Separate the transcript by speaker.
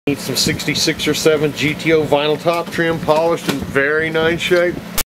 Speaker 1: Need some 66 or 7 GTO vinyl top trim, polished in very nice shape.